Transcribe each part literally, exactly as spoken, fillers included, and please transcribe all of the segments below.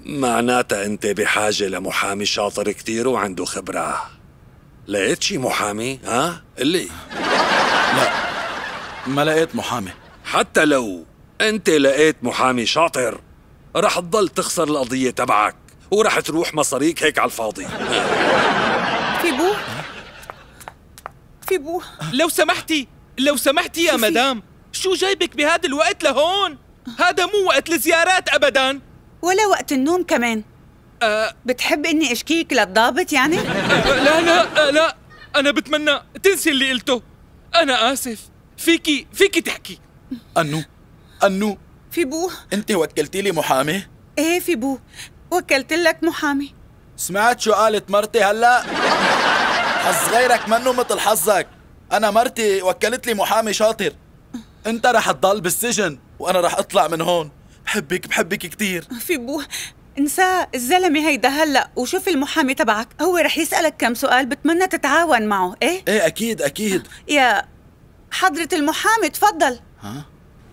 معناتها انت بحاجة لمحامي شاطر كتير وعنده خبرة. لقيت شي محامي؟ ها؟ قلي. لا، ما لقيت محامي. حتى لو انت لقيت محامي شاطر رح تضل تخسر القضية تبعك ورح تروح مصاريك هيك على الفاضي. في بو في بو لو سمحتي لو سمحتي يا مدام، شو جايبك بهذا الوقت لهون؟ هذا مو وقت الزيارات أبداً، ولا وقت النوم كمان. أه بتحب إني أشكيك للضابط يعني؟ أه لا لا أه لا، أنا بتمنى تنسي اللي قلته. أنا آسف. فيكي فيكي تحكي. أنو أنو في بو أنت وكلتي لي محامي؟ إيه في بو، وكلت لك محامي. سمعت شو قالت مرتي هلا؟ حظ غيرك منه مثل حظك. أنا مرتي وكلت لي محامي شاطر. أنت رح تضل بالسجن وأنا رح أطلع من هون. بحبك بحبك كتير. في بو انساه، الزلمة هيدا هلأ وشوف المحامي تبعك، هو رح يسألك كم سؤال، بتمنى تتعاون معه. إيه؟ إيه أكيد أكيد. يا حضرة المحامي تفضل. ها؟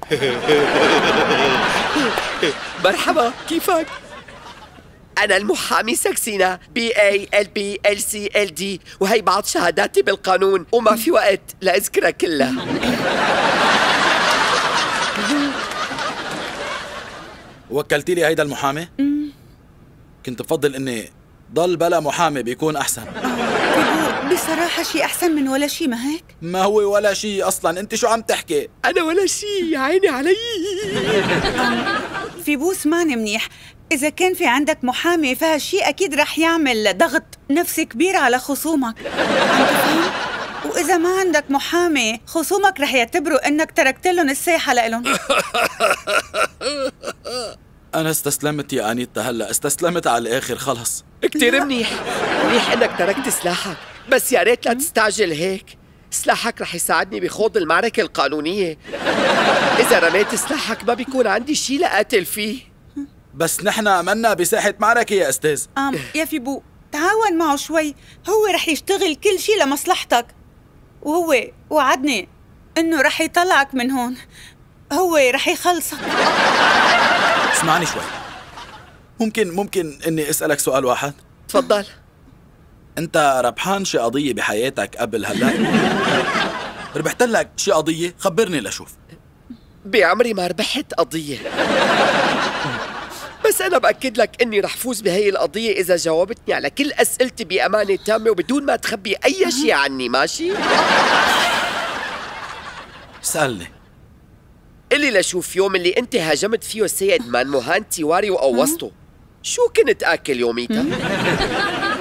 مرحبا، كيفك؟ أنا المحامي سكسينا، بي اي ال بي ال سي ال دي، وهي بعض شهاداتي بالقانون وما في وقت لأذكرها كلها. وكلتي لي هيدا المحامي؟ كنت بفضل إني ضل بلا محامي بيكون أحسن. بيبو بصراحة شي أحسن من ولا شي، ما هيك؟ ما هو ولا شي أصلاً. أنت شو عم تحكي؟ أنا ولا شي، يا عيني علي. في بو اسمعني منيح، إذا كان في عندك محامي فهالشي أكيد رح يعمل ضغط نفسي كبير على خصومك، عم تفهم؟ وإذا ما عندك محامي خصومك رح يعتبروا إنك تركت لهم الساحة لإلهم. أنا استسلمت يا أنيتا، هلأ استسلمت على الآخر خلص. كتير منيح، منيح إنك تركت سلاحك، بس يا ريت لا تستعجل هيك. سلاحك رح يساعدني بخوض المعركة القانونية. إذا رميت سلاحك ما بيكون عندي شي لأقاتل فيه. بس نحن منا بساحة معركة يا أستاذ. آم يا في بو تعاون معه شوي، هو رح يشتغل كل شي لمصلحتك، وهو وعدني إنه رح يطلعك من هون، هو رح يخلصك. اسمعني شوي، ممكن ممكن إني أسألك سؤال واحد؟ تفضل. أنت ربحان شي قضية بحياتك قبل هلأ؟ ربحت لك شي قضية؟ خبرني لشوف. بعمري ما ربحت قضية، بس أنا بأكد لك إني رح فوز بهي القضية إذا جاوبتني على كل أسئلتي بأمانة تامة وبدون ما تخبي أي شي عني، ماشي؟ سألني. قلي لشوف، يوم اللي أنت هاجمت فيه السيد مان موهان تيواري وقوصته، شو كنت آكل يوميتها؟